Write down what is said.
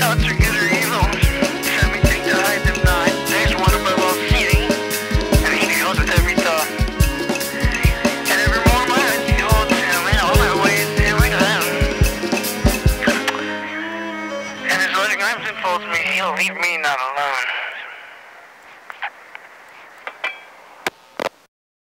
thoughts are good or evil. Set me think to hide them not. There's one above all seeing, and he deals with every thought. And evermore my heart beholds him, and all my ways him like them. And his loving arms enfolds me, he'll leave me not alone.